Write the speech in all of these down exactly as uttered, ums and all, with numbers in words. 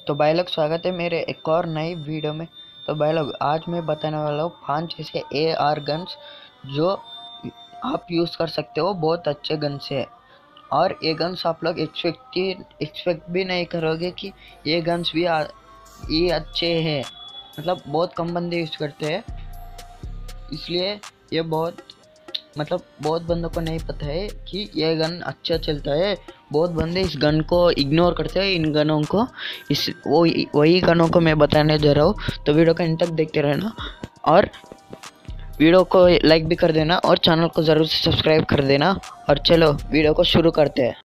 तो भाई लोग, स्वागत है मेरे एक और नई वीडियो में। तो भाई लोग, आज मैं बताने वाला हूँ पांच ऐसे ए आर गन्स जो आप यूज़ कर सकते हो, बहुत अच्छे गन्स है। और ये गन्स आप लोग एक्सपेक्ट एक्सपेक्ट भी नहीं करोगे कि ये गन्स भी आ, ये अच्छे हैं। मतलब बहुत कम बंदे यूज़ करते हैं, इसलिए ये बहुत मतलब बहुत बंदों को नहीं पता है कि ये गन अच्छा चलता है। बहुत बंदे इस गन को इग्नोर करते हैं, इन गनों को। इस वो वही गनों को मैं बताने जा रहा हूँ, तो वीडियो को अंत तक देखते रहना और वीडियो को लाइक भी कर देना और चैनल को ज़रूर से सब्सक्राइब कर देना। और चलो वीडियो को शुरू करते हैं।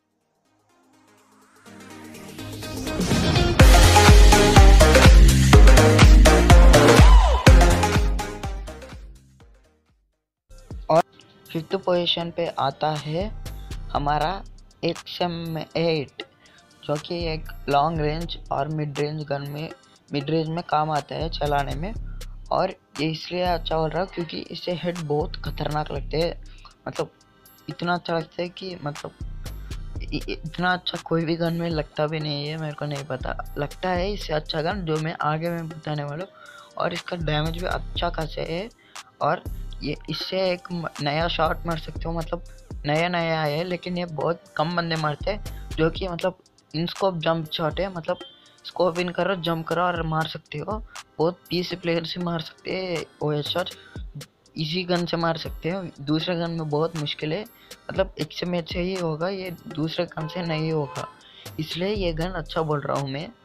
और फिफ्थ पोजीशन पे आता है हमारा एक्स एम एट, जो कि एक लॉन्ग रेंज और मिड रेंज गन में मिड रेंज में काम आता है चलाने में। और ये इसलिए अच्छा बोल रहा हूँ क्योंकि इससे हेड बहुत खतरनाक लगते हैं। मतलब इतना अच्छा लगता है कि मतलब इतना अच्छा कोई भी गन में लगता भी नहीं है, मेरे को नहीं पता। लगता है इससे अच्छा गन जो मैं आगे में बताने वाला हूँ। और इसका डैमेज भी अच्छा खासा है। और ये इससे एक नया शॉट मार सकते हो। मतलब नया नया है, लेकिन ये बहुत कम बंदे मारते हैं, जो कि मतलब इन स्कोप जंप शॉट है। मतलब स्कोप इन करो, जंप करो और मार सकते हो। बहुत पीस प्लेयर से मार सकते हैं वो हेड शॉट, इसी गन से मार सकते हो। दूसरे गन में बहुत मुश्किल है। मतलब एक से मैच से ही होगा, ये दूसरे गन से नहीं होगा, इसलिए ये गन अच्छा बोल रहा हूँ मैं।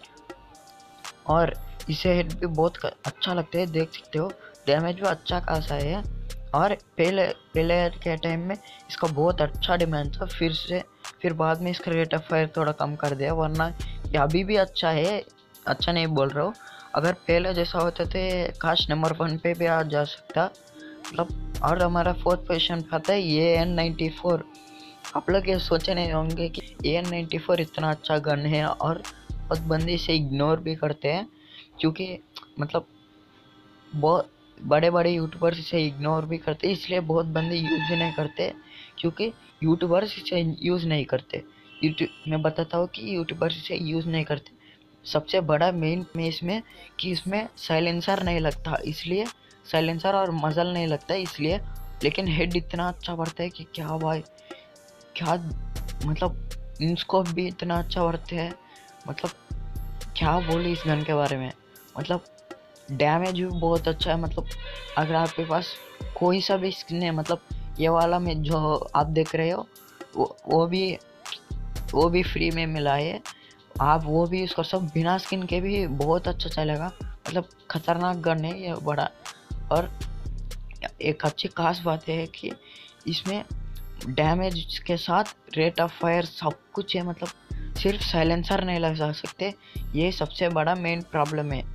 और इसे हेड भी बहुत अच्छा लगता है, देख सकते हो। डैमेज भी अच्छा खासा है। और पहले पहले के टाइम में इसका बहुत अच्छा डिमांड था, फिर से फिर बाद में इसका रेट ऑफ फायर थोड़ा कम कर दिया, वरना ये अभी भी अच्छा है। अच्छा नहीं बोल रहा हूँ, अगर पहले जैसा होता तो काश नंबर वन पे भी आ जा सकता। मतलब और हमारा फोर्थ पोजीशन पे आता है ए एन नाइन्टी फोर। आप लोग ये सोचे नहीं होंगे कि ए एन नाइन्टी फोर इतना अच्छा गन है, और बहुत बंदे इसे इग्नोर भी करते हैं, क्योंकि मतलब बहुत बड़े बड़े यूट्यूबर्स इसे इग्नोर भी करते हैं, इसलिए बहुत बंदे यूज़ भी नहीं करते, क्योंकि यूट्यूबर्स इसे यूज़ नहीं करते। यूट्यूब मैं बताता हूँ कि यूट्यूबर्स इसे यूज़ नहीं करते। सबसे बड़ा मेन में इसमें कि इसमें साइलेंसर नहीं लगता, इसलिए साइलेंसर और मजल नहीं लगता इसलिए। लेकिन हेड इतना अच्छा बढ़ता है कि क्या भाई, क्या मतलब इनस्कोप भी इतना अच्छा बढ़ते हैं। मतलब क्या बोले इस गन के बारे में। मतलब डैमेज भी बहुत अच्छा है। मतलब अगर आपके पास कोई सा भी स्किन है, मतलब ये वाला में जो आप देख रहे हो वो, वो भी वो भी फ्री में मिला है, आप वो भी यूज़ कर सकते, बिना स्किन के भी बहुत अच्छा चलेगा। मतलब खतरनाक गन है ये बड़ा। और एक अच्छी खास बात है कि इसमें डैमेज के साथ रेट ऑफ फायर सब कुछ है। मतलब सिर्फ साइलेंसर नहीं लगा सकते, ये सबसे बड़ा मेन प्रॉब्लम है,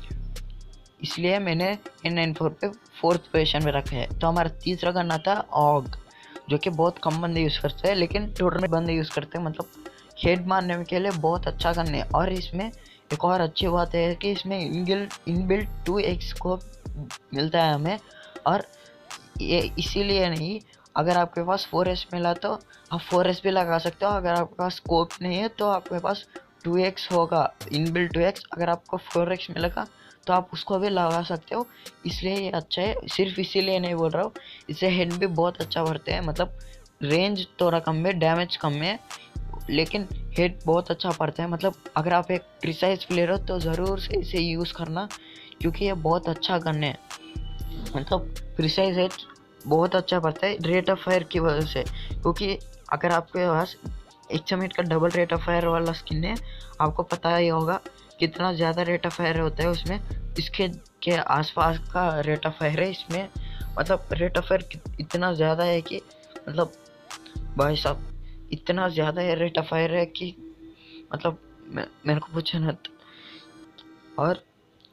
इसलिए मैंने एन नाइन फोर पे फोर्थ पोजीशन में रखा है। तो हमारा तीसरा गन आता है ऑग, जो कि बहुत कम बंदे यूज़ करते हैं, लेकिन टोटल में बंदे यूज़ करते हैं। मतलब हेड मारने के लिए बहुत अच्छा गन है। और इसमें एक और अच्छी बात है कि इसमें इनबिल्ट इनबिल्ट टू एक्स को मिलता है हमें। और ये इसीलिए नहीं, अगर आपके पास फोर एस मिला तो आप फोर एस भी लगा सकते हो। अगर आपके पास स्कोप नहीं है तो आपके पास टू एक्स होगा, इनबिल्ट टू एक्स। अगर आपको फोर एक्स मिलेगा तो आप उसको भी लगा सकते हो, इसलिए ये अच्छा है। सिर्फ इसीलिए नहीं बोल रहा हूँ, इससे हेड भी बहुत अच्छा बढ़ते हैं। मतलब रेंज थोड़ा कम है, डैमेज कम है, लेकिन हेड बहुत अच्छा पड़ता है। मतलब अगर आप एक प्रिसाइज प्लेयर हो तो ज़रूर से इसे यूज़ करना, क्योंकि ये बहुत अच्छा गन है। मतलब प्रिसाइज हेड बहुत अच्छा पड़ता है रेट ऑफ फायर की वजह से, क्योंकि अगर आपके पास एक मिनट का डबल रेट ऑफ फायर वाला स्किन है, आपको पता ही होगा कितना ज़्यादा रेट ऑफ फायर होता है उसमें। इसके के आसपास का रेट ऑफ फायर है इसमें। मतलब रेट ऑफ फायर इतना ज़्यादा है कि मतलब भाई साहब, इतना ज़्यादा है रेट ऑफ फायर है कि मतलब मेरे को पूछे ना। और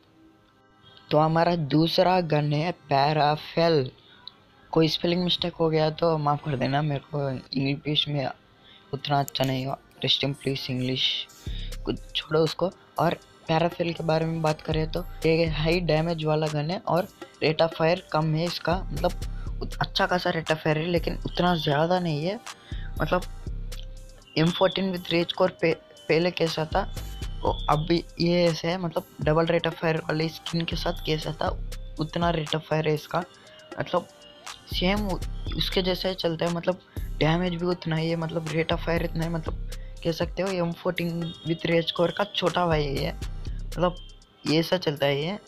तो हमारा दूसरा गन है पैराफेल। कोई स्पेलिंग मिस्टेक हो गया तो माफ़ कर देना, मेरे को इंग्लिश में उतना अच्छा नहीं हो। रेस्ट इन प्लीज इंग्लिश, कुछ छोड़ो उसको। और पैराफेल के बारे में बात करें तो ये हाई डैमेज वाला गन है और रेट ऑफ फायर कम है इसका। मतलब अच्छा खासा रेट ऑफ फायर है, लेकिन उतना ज़्यादा नहीं है। मतलब M fourteen with rage core पे, पहले कैसा था वो अब भी ये ऐसे है, मतलब डबल रेट ऑफ फायर वाले स्किन के साथ कैसा था उतना रेट ऑफ फायर है इसका, मतलब सेम उसके जैसा ही चलता है, मतलब डैमेज भी उतना ही है, मतलब रेट ऑफ फायर इतना है, मतलब कह सकते हो M fourteen with rage core का छोटा भाई है ये, मतलब ये ऐसा चलता है ये,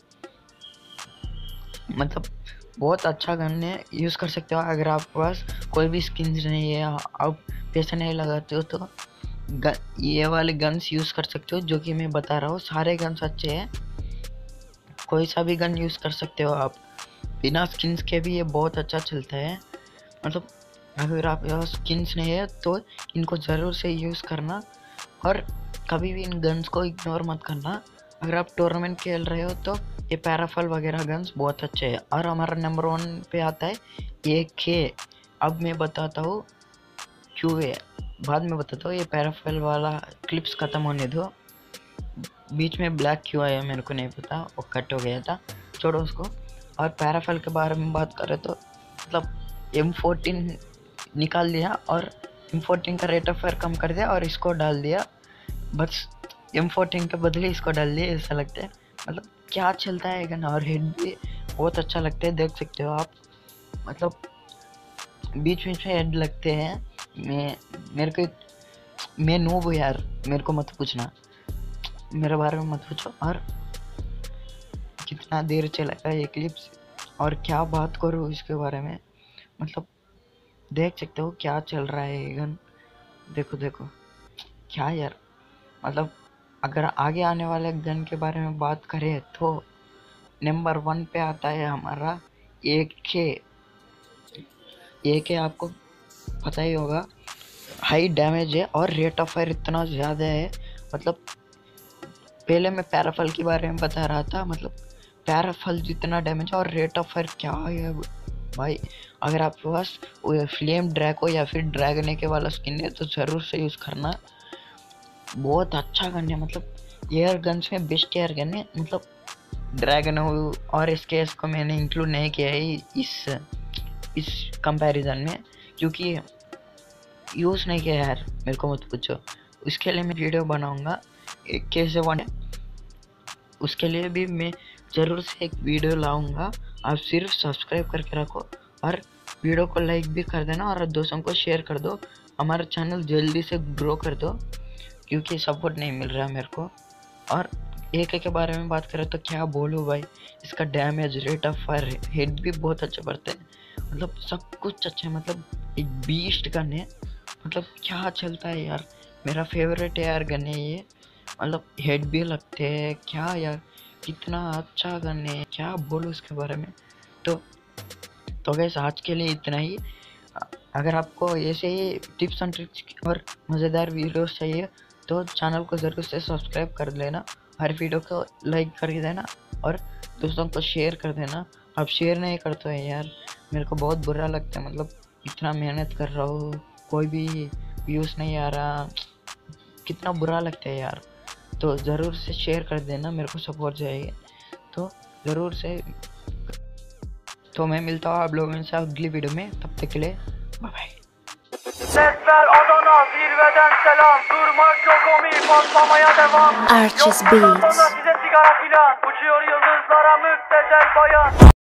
मतलब बहुत अच्छा गन है, यूज़ कर सकते हो। अगर आपके पास कोई भी स्किन्स नहीं है, आप पैसे नहीं लगाते हो, तो गन, ये वाले गन्स यूज़ कर सकते हो जो कि मैं बता रहा हूँ। सारे गन्स अच्छे हैं, कोई सा भी गन यूज़ कर सकते हो आप, बिना स्किन्स के भी ये बहुत अच्छा चलता है। मतलब अगर आप यहाँ स्किन्स नहीं है तो इनको ज़रूर से यूज़ करना, और कभी भी इन गन्स को इग्नोर मत करना। अगर आप टूर्नामेंट खेल रहे हो तो ये पैराफल वगैरह गन्स बहुत अच्छे हैं। और हमारा नंबर वन पे आता है ये के। अब मैं बताता हूँ क्यों है, बाद में बताता हूँ, ये पैराफल वाला क्लिप्स ख़त्म होने दो। बीच में ब्लैक क्यों आया मेरे को नहीं पता, वो कट हो गया था, छोड़ो उसको। और पैराफल के बारे में बात करें तो मतलब एम फोर्टीन निकाल दिया और एम फोर्टीन का रेट ऑफ फायर कम कर दिया और इसको डाल दिया, बस एम फोर्टीन के बदले इसको डाल दिया, ऐसा लगता है। मतलब क्या चलता है गन, और हेड भी बहुत अच्छा लगता है, देख सकते हो आप, मतलब बीच बीच में हेड लगते हैं। मैं मेरे को मैं नूब हूँ यार, मेरे को मत पूछना, मेरे बारे में मत पूछो। और कितना देर चलेगा ये क्लिप्स, और क्या बात करूँ इसके बारे में, मतलब देख सकते हो क्या चल रहा है ये गन, देखो देखो क्या यार। मतलब अगर आगे आने वाले गन के बारे में बात करें तो नंबर वन पे आता है हमारा ए के। ए के आपको पता ही होगा, हाई डैमेज है और रेट ऑफ फायर इतना ज़्यादा है। मतलब पहले मैं पैराफल के बारे में बता रहा था, मतलब पैराफल जितना डैमेज और रेट ऑफ फायर क्या है भाई। अगर आपके पास फ्लेम ड्रैगो या फिर ड्रैगन के वाला स्किन है तो ज़रूर से यूज़ करना, बहुत अच्छा गन है। मतलब एयर गन्स में बेस्ट एयर गन है, मतलब ड्रैगन और इसके इसको मैंने इंक्लूड नहीं किया है इस इस कंपैरिजन में, क्योंकि यूज़ नहीं किया यार, मेरे को मत पूछो। उसके लिए मैं वीडियो बनाऊंगा एक कैसे वन, उसके लिए भी मैं ज़रूर से एक वीडियो लाऊंगा। आप सिर्फ सब्सक्राइब करके रखो और वीडियो को लाइक भी कर देना और दोस्तों को शेयर कर दो, हमारा चैनल जल्दी से ग्रो कर दो, क्योंकि सपोर्ट नहीं मिल रहा है मेरे को। और एक के बारे में बात करें तो क्या बोलूँ भाई, इसका damage, rate of fire, head भी बहुत अच्छे पड़ते हैं, मतलब सब कुछ अच्छा है, मतलब एक बीस्ट गन है, मतलब क्या चलता है यार, मेरा फेवरेट यार गन है ये। मतलब हेड भी लगते हैं क्या यार, कितना अच्छा गन है, क्या बोलूँ इसके बारे में। तो तो गैस आज के लिए इतना ही। अगर आपको ऐसे ही टिप्स एंड ट्रिक्स और मज़ेदार वीडियोस चाहिए तो चैनल को ज़रूर से सब्सक्राइब कर लेना, हर वीडियो को लाइक कर देना और दोस्तों को शेयर कर देना। आप शेयर नहीं करते हैं यार, मेरे को बहुत बुरा लगता है, मतलब इतना मेहनत कर रहा हूँ, कोई भी व्यूज़ नहीं आ रहा, कितना बुरा लगता है यार। तो ज़रूर से शेयर कर देना, मेरे को सपोर्ट चाहिए, तो ज़रूर से। तो मैं मिलता हूँ आप लोगों से अगली वीडियो में, तब तक के लिए bye bye. Sesler Adana zirveden selam. Durmak yok omi patlamaya devam. Archie's Yok bundan Beats. sonra size sigara filan. Uçuyor yıldızlara müptezel bayan.